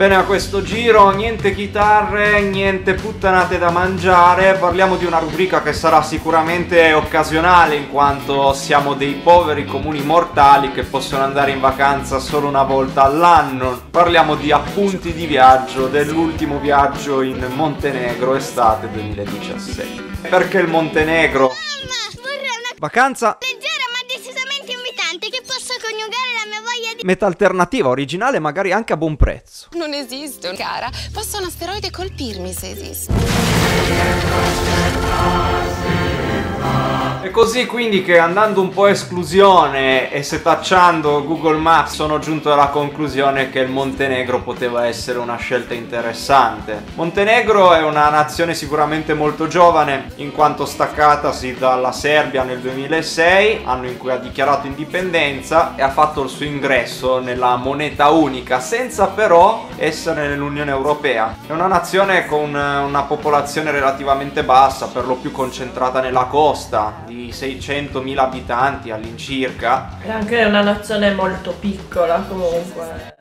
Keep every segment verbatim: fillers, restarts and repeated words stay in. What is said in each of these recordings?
Bene, a questo giro niente chitarre, niente puttanate da mangiare, parliamo di una rubrica che sarà sicuramente occasionale in quanto siamo dei poveri comuni mortali che possono andare in vacanza solo una volta all'anno. Parliamo di appunti di viaggio dell'ultimo viaggio in Montenegro estate duemiladiciassette. Perché il Montenegro? Mamma, vorrei una Vacanza leggera ma decisamente invitante che possa coniugare la mia voglia di... meta alternativa, originale, magari anche a buon prezzo. Non esiste, cara. Posso un asteroide colpirmi se esiste. È così quindi che, andando un po' a esclusione e setacciando Google Maps, sono giunto alla conclusione che il Montenegro poteva essere una scelta interessante. Montenegro è una nazione sicuramente molto giovane, in quanto staccatasi dalla Serbia nel duemilasei, anno in cui ha dichiarato indipendenza e ha fatto il suo ingresso nella moneta unica, senza però essere nell'Unione Europea. È una nazione con una popolazione relativamente bassa, per lo più concentrata nella costa, di seicentomila abitanti all'incirca. È anche una nazione molto piccola comunque.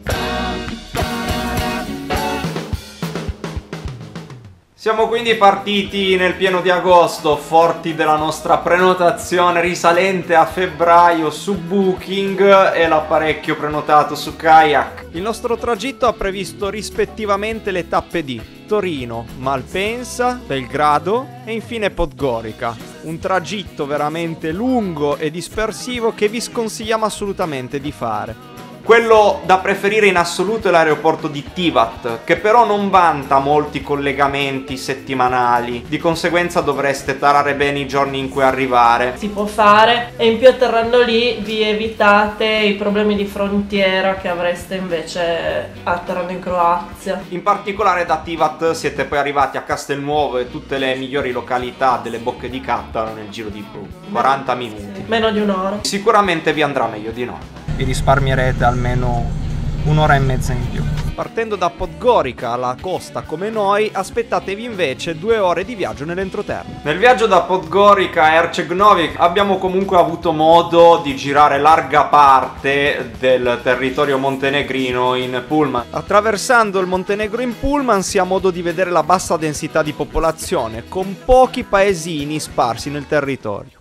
Siamo quindi partiti nel pieno di agosto, forti della nostra prenotazione risalente a febbraio su Booking e l'apparecchio prenotato su Kayak. Il nostro tragitto ha previsto rispettivamente le tappe di Torino, Malpensa, Belgrado e infine Podgorica. Un tragitto veramente lungo e dispersivo che vi sconsigliamo assolutamente di fare. Quello da preferire in assoluto è l'aeroporto di Tivat, che però non vanta molti collegamenti settimanali, di conseguenza dovreste tarare bene i giorni in cui arrivare. Si può fare, e in più atterrando lì vi evitate i problemi di frontiera che avreste invece atterrando in Croazia. In particolare da Tivat siete poi arrivati a Castelnuovo e tutte le migliori località delle Bocche di Cattaro nel giro di quaranta minuti. Meno di un'ora. Sicuramente vi andrà meglio di noi. Vi risparmierete almeno un'ora e mezza in più. Partendo da Podgorica alla costa come noi, aspettatevi invece due ore di viaggio nell'entroterra. Nel viaggio da Podgorica a Ercegovic abbiamo comunque avuto modo di girare larga parte del territorio montenegrino in pullman. Attraversando il Montenegro in pullman si ha modo di vedere la bassa densità di popolazione, con pochi paesini sparsi nel territorio.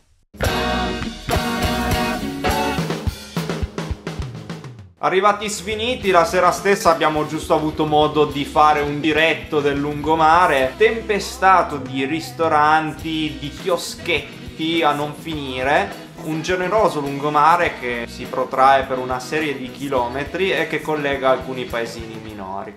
Arrivati sfiniti, la sera stessa abbiamo giusto avuto modo di fare un diretto del lungomare, tempestato di ristoranti, di chioschetti a non finire, un generoso lungomare che si protrae per una serie di chilometri e che collega alcuni paesini minori.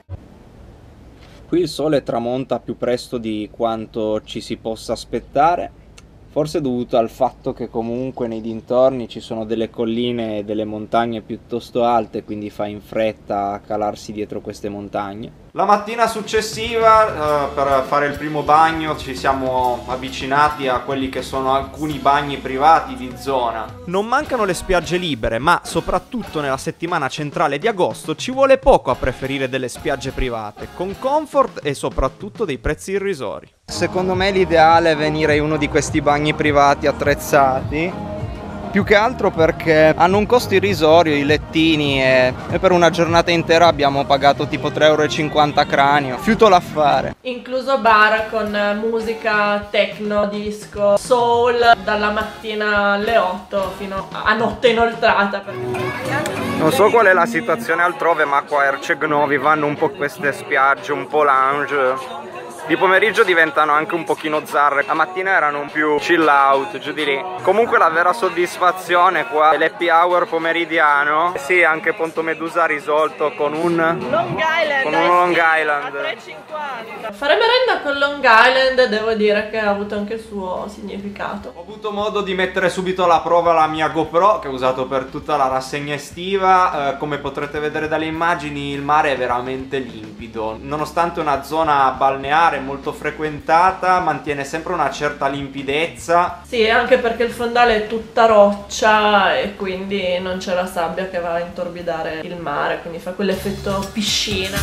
Qui il sole tramonta più presto di quanto ci si possa aspettare. Forse dovuto al fatto che comunque nei dintorni ci sono delle colline e delle montagne piuttosto alte, quindi fa in fretta a calarsi dietro queste montagne. La mattina successiva, eh, per fare il primo bagno, ci siamo avvicinati a quelli che sono alcuni bagni privati di zona. Non mancano le spiagge libere, ma soprattutto nella settimana centrale di agosto ci vuole poco a preferire delle spiagge private, con comfort e soprattutto dei prezzi irrisori. Secondo me l'ideale è venire in uno di questi bagni privati attrezzati, più che altro perché hanno un costo irrisorio i lettini e, e per una giornata intera abbiamo pagato tipo tre euro e cinquanta a cranio, fiuto l'affare. Incluso bar con musica techno, disco, soul dalla mattina alle otto fino a notte inoltrata. Non so qual è la situazione altrove, ma qua a Ercegovic vanno un po' queste spiagge un po' lounge. Di pomeriggio diventano anche un pochino zarre, la mattina erano un più chill out, giù di lì. Comunque la vera soddisfazione qua è l'happy hour pomeridiano. Sì, anche Ponto Medusa risolto con un Long Island, con un Long Island a tre e cinquanta. Fare merenda con Long Island devo dire che ha avuto anche il suo significato. Ho avuto modo di mettere subito alla prova la mia GoPro che ho usato per tutta la rassegna estiva. eh, Come potrete vedere dalle immagini, il mare è veramente limpido. Nonostante una zona balneare molto frequentata, mantiene sempre una certa limpidezza. Sì, anche perché il fondale è tutta roccia e quindi non c'è la sabbia che va a intorbidare il mare, quindi fa quell'effetto piscina.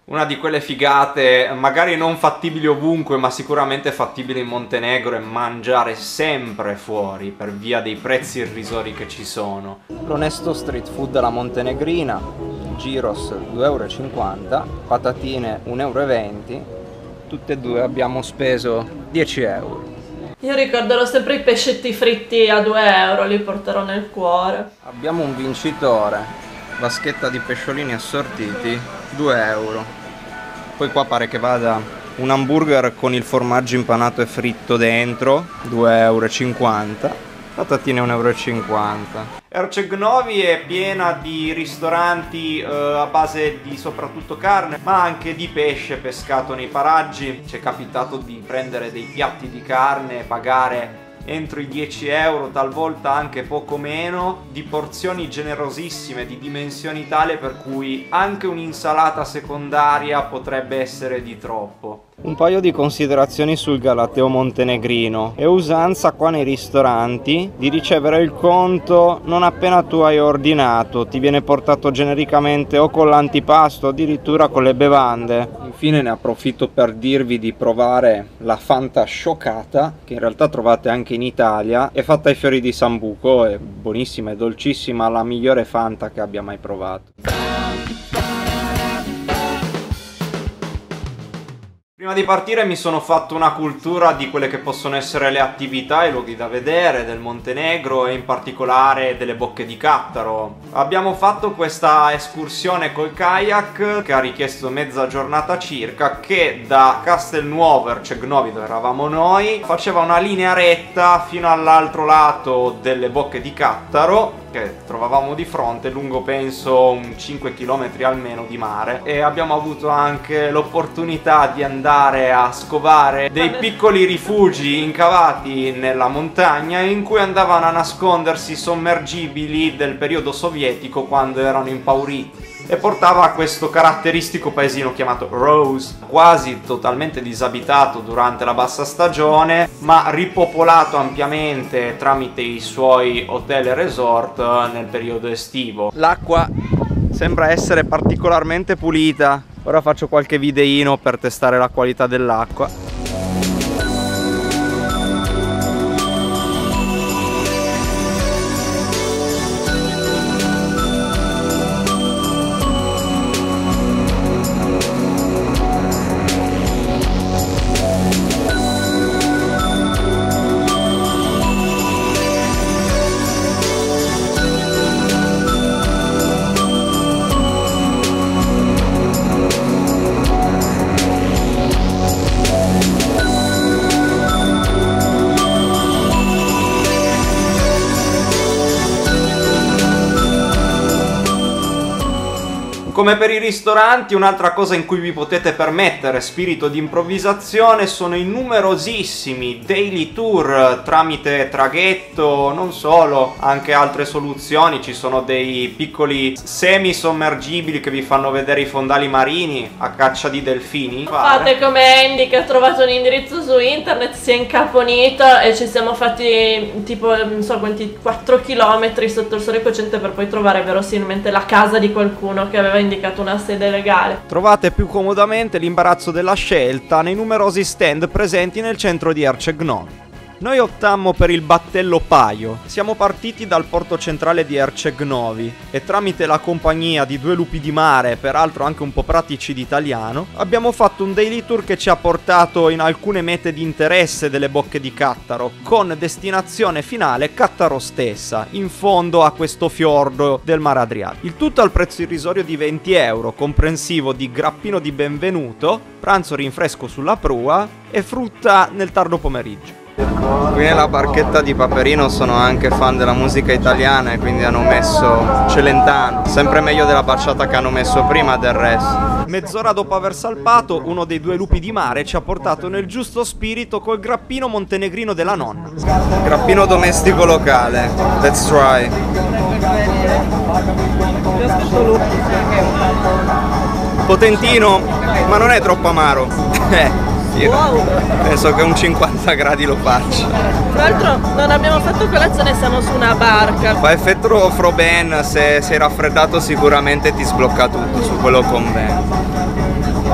Una di quelle figate, magari non fattibili ovunque, ma sicuramente fattibili in Montenegro, è mangiare sempre fuori per via dei prezzi irrisori che ci sono. L'onesto street food alla montenegrina, gyros due euro e cinquanta, patatine un euro e venti, tutte e due abbiamo speso dieci euro. Io ricorderò sempre i pescetti fritti a due euro, li porterò nel cuore. Abbiamo un vincitore, vaschetta di pesciolini assortiti, due euro. Poi qua pare che vada un hamburger con il formaggio impanato e fritto dentro, due euro e cinquanta, patatine un euro e cinquanta. Herceg-Novi è piena di ristoranti eh, a base di soprattutto carne, ma anche di pesce pescato nei paraggi. Ci è capitato di prendere dei piatti di carne e pagare entro i dieci euro, talvolta anche poco meno, di porzioni generosissime, di dimensioni tali per cui anche un'insalata secondaria potrebbe essere di troppo. Un paio di considerazioni sul galateo montenegrino. È usanza qua nei ristoranti di ricevere il conto non appena tu hai ordinato, ti viene portato genericamente o con l'antipasto, addirittura con le bevande. Infine ne approfitto per dirvi di provare la Fanta scioccata, che in realtà trovate anche in Italia, è fatta ai fiori di sambuco, è buonissima, è dolcissima, la migliore Fanta che abbia mai provato. Prima di partire mi sono fatto una cultura di quelle che possono essere le attività e i luoghi da vedere del Montenegro e in particolare delle bocche di Cattaro. Abbiamo fatto questa escursione col kayak che ha richiesto mezza giornata circa, che da Castelnuovo, Herceg-Novi, dove eravamo noi, faceva una linea retta fino all'altro lato delle bocche di Cattaro, che trovavamo di fronte, lungo penso un cinque chilometri almeno di mare, e abbiamo avuto anche l'opportunità di andare a scovare dei piccoli rifugi incavati nella montagna in cui andavano a nascondersi sommergibili del periodo sovietico quando erano impauriti. E portava a questo caratteristico paesino chiamato Rose, quasi totalmente disabitato durante la bassa stagione, ma ripopolato ampiamente tramite i suoi hotel e resort nel periodo estivo. L'acqua sembra essere particolarmente pulita. Ora faccio qualche videino per testare la qualità dell'acqua. Come per i ristoranti, un'altra cosa in cui vi potete permettere spirito di improvvisazione sono i numerosissimi daily tour tramite traghetto, non solo, anche altre soluzioni. Ci sono dei piccoli semi sommergibili che vi fanno vedere i fondali marini a caccia di delfini. Fate come Andy, che ha trovato un indirizzo su internet, si è incaponito e ci siamo fatti tipo non so quanti quattro chilometri sotto il sole cocente per poi trovare verosimilmente la casa di qualcuno che aveva indicato una sede legale. Trovate più comodamente l'imbarazzo della scelta nei numerosi stand presenti nel centro di Herceg-Novi. Noi optammo per il battello paio. Siamo partiti dal porto centrale di Herceg-Novi e tramite la compagnia di due lupi di mare, peraltro anche un po' pratici d'italiano, abbiamo fatto un daily tour che ci ha portato in alcune mete di interesse delle bocche di Cattaro, con destinazione finale Cattaro stessa, in fondo a questo fiordo del mare Adriatico. Il tutto al prezzo irrisorio di venti euro, comprensivo di grappino di benvenuto, pranzo rinfresco sulla prua e frutta nel tardo pomeriggio. Qui nella barchetta di Paperino sono anche fan della musica italiana e quindi hanno messo Celentano, sempre meglio della baciata che hanno messo prima del resto. Mezz'ora dopo aver salpato, uno dei due lupi di mare ci ha portato nel giusto spirito col grappino montenegrino della nonna. Grappino domestico locale, let's try. Potentino, ma non è troppo amaro. Wow. Penso che un cinquanta gradi lo faccia. Tra l'altro non abbiamo fatto colazione, siamo su una barca. Fa effetto Froben, se sei raffreddato sicuramente ti sblocca tutto, su quello con me.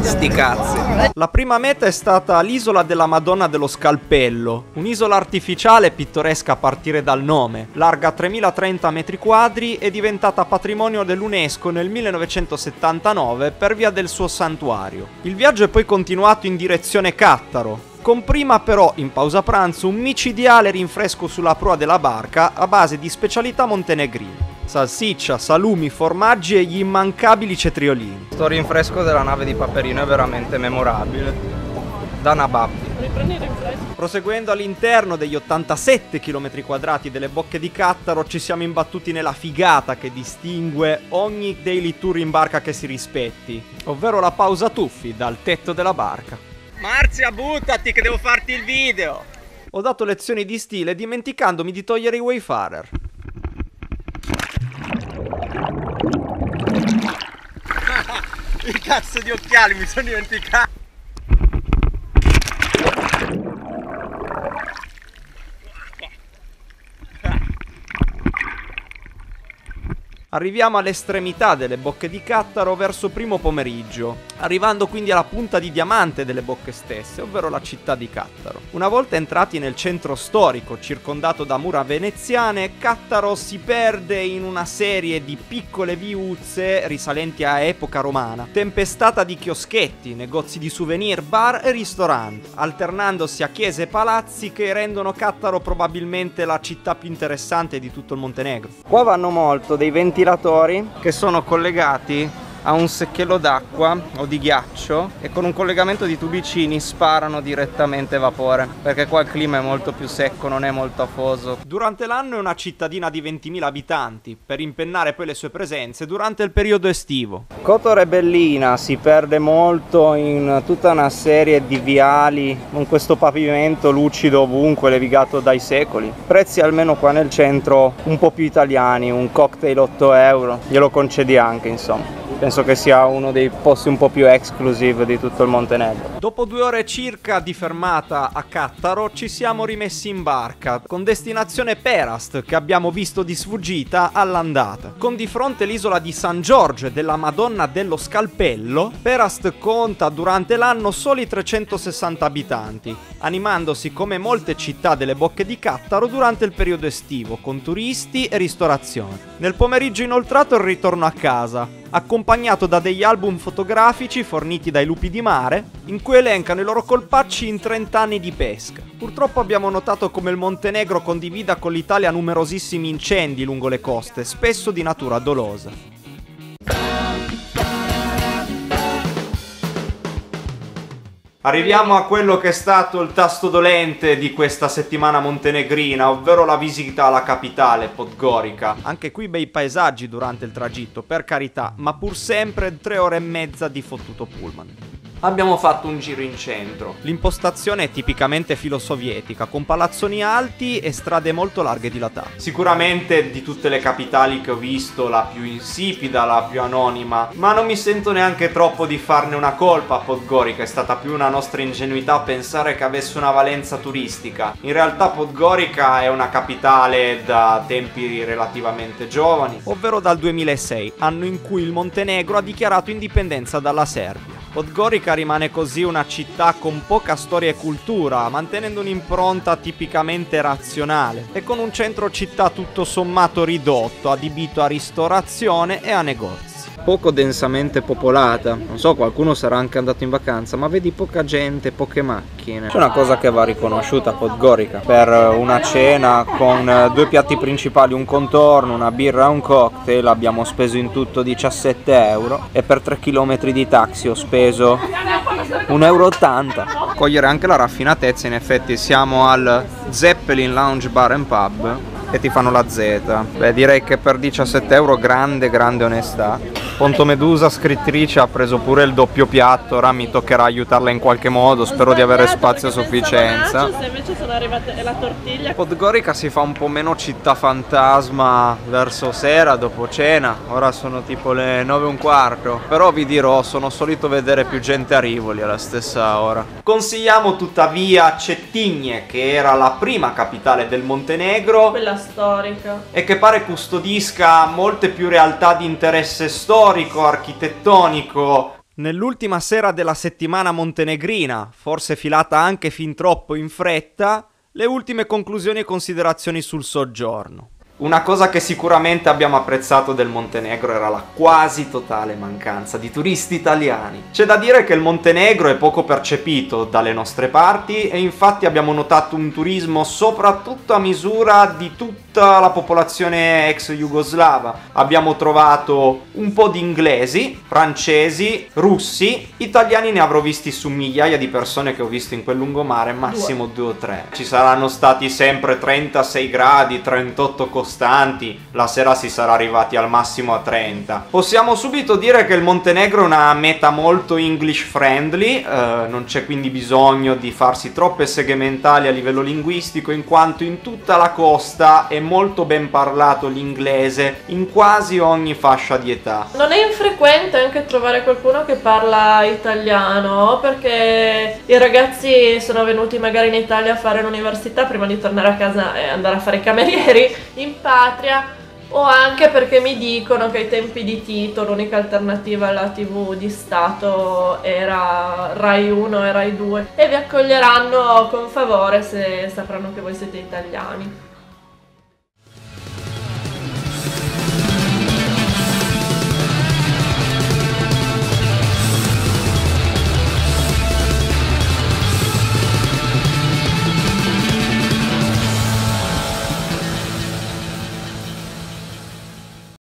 Sti cazzi. La prima meta è stata l'isola della Madonna dello Scalpello, un'isola artificiale pittoresca a partire dal nome, larga tremilatrenta metri quadri e diventata patrimonio dell'UNESCO nel millenovecentosettantanove per via del suo santuario. Il viaggio è poi continuato in direzione Cattaro, con prima però, in pausa pranzo, un micidiale rinfresco sulla prua della barca a base di specialità montenegrine. Salsiccia, salumi, formaggi e gli immancabili cetriolini. Sto rinfresco della nave di Paperino è veramente memorabile. Da Nababbi. Riprendi il rinfresco. Proseguendo all'interno degli ottantasette chilometri quadrati delle bocche di Cattaro ci siamo imbattuti nella figata che distingue ogni daily tour in barca che si rispetti, ovvero la pausa tuffi dal tetto della barca. Marzia, buttati che devo farti il video! Ho dato lezioni di stile dimenticandomi di togliere i Wayfarer. Il cazzo di occhiali mi sono dimenticato. Arriviamo all'estremità delle bocche di Cattaro verso primo pomeriggio, arrivando quindi alla punta di diamante delle bocche stesse, ovvero la città di Cattaro. Una volta entrati nel centro storico, circondato da mura veneziane, Cattaro si perde in una serie di piccole viuzze risalenti a epoca romana, tempestata di chioschetti, negozi di souvenir, bar e ristoranti, alternandosi a chiese e palazzi che rendono Cattaro probabilmente la città più interessante di tutto il Montenegro. Qua vanno molto dei ventilatori che sono collegati a un secchiello d'acqua o di ghiaccio e con un collegamento di tubicini sparano direttamente vapore, perché qua il clima è molto più secco, non è molto afoso. Durante l'anno è una cittadina di ventimila abitanti, per impennare poi le sue presenze durante il periodo estivo. Coto Rebellina si perde molto in tutta una serie di viali con questo pavimento lucido ovunque, levigato dai secoli. Prezzi almeno qua nel centro un po' più italiani, un cocktail otto euro, glielo concedi anche, insomma. Penso che sia uno dei posti un po' più exclusive di tutto il Montenegro. Dopo due ore circa di fermata a Cattaro ci siamo rimessi in barca con destinazione Perast, che abbiamo visto di sfuggita all'andata. Con di fronte l'isola di San Giorgio e della Madonna dello Scalpello, Perast conta durante l'anno soli trecentosessanta abitanti, animandosi come molte città delle bocche di Cattaro durante il periodo estivo, con turisti e ristorazione. Nel pomeriggio inoltrato il ritorno a casa, accompagnato da degli album fotografici forniti dai lupi di mare, in cui elencano i loro colpacci in trenta anni di pesca. Purtroppo abbiamo notato come il Montenegro condivida con l'Italia numerosissimi incendi lungo le coste, spesso di natura dolosa. Arriviamo a quello che è stato il tasto dolente di questa settimana montenegrina, ovvero la visita alla capitale, Podgorica. Anche qui bei paesaggi durante il tragitto, per carità, ma pur sempre tre ore e mezza di fottuto pullman. Abbiamo fatto un giro in centro. L'impostazione è tipicamente filosovietica, con palazzoni alti e strade molto larghe e dilatate. Sicuramente di tutte le capitali che ho visto la più insipida, la più anonima, ma non mi sento neanche troppo di farne una colpa a Podgorica. È stata più una nostra ingenuità pensare che avesse una valenza turistica. In realtà Podgorica è una capitale da tempi relativamente giovani, ovvero dal duemilasei, anno in cui il Montenegro ha dichiarato indipendenza dalla Serbia. Podgorica rimane così una città con poca storia e cultura, mantenendo un'impronta tipicamente razionale e con un centro città tutto sommato ridotto, adibito a ristorazione e a negozi. Poco densamente popolata, non so, qualcuno sarà anche andato in vacanza, ma vedi poca gente, poche macchine. C'è una cosa che va riconosciuta a Podgorica: per una cena con due piatti principali, un contorno, una birra e un cocktail abbiamo speso in tutto diciassette euro, e per tre chilometri di taxi ho speso un euro e ottanta. Cogliere anche la raffinatezza, in effetti siamo al Zeppelin Lounge Bar and Pub e ti fanno la Z. Beh, direi che per diciassette euro grande grande onestà. Pontomedusa, scrittrice, ha preso pure il doppio piatto, ora mi toccherà aiutarla in qualche modo, spero di avere spazio a sufficienza. Se invece sono arrivate la tortiglia. Podgorica si fa un po' meno città fantasma verso sera, dopo cena, ora sono tipo le nove e un quarto, però vi dirò, sono solito vedere più gente a Rivoli alla stessa ora. Consigliamo tuttavia Cetinje, che era la prima capitale del Montenegro, Quella storica, e che pare custodisca molte più realtà di interesse storico, architettonico, Nell'ultima sera della settimana montenegrina, forse filata anche fin troppo in fretta, le ultime conclusioni e considerazioni sul soggiorno. Una cosa che sicuramente abbiamo apprezzato del Montenegro era la quasi totale mancanza di turisti italiani. C'è da dire che il Montenegro è poco percepito dalle nostre parti e infatti abbiamo notato un turismo soprattutto a misura di tutta la popolazione ex jugoslava. Abbiamo trovato un po' di inglesi, francesi, russi, italiani ne avrò visti su migliaia di persone che ho visto in quel lungomare, massimo due o tre. Ci saranno stati sempre trentasei gradi, trentotto costanti. La sera si sarà arrivati al massimo a trenta. Possiamo subito dire che il Montenegro è una meta molto English friendly, eh, non c'è quindi bisogno di farsi troppe seghe mentali a livello linguistico, in quanto in tutta la costa è molto ben parlato l'inglese in quasi ogni fascia di età. Non è infrequente anche trovare qualcuno che parla italiano, perché i ragazzi sono venuti magari in Italia a fare l'università prima di tornare a casa e andare a fare i camerieri in patria, o anche perché mi dicono che ai tempi di Tito l'unica alternativa alla tivù di Stato era Rai uno e Rai due, e vi accoglieranno con favore se sapranno che voi siete italiani.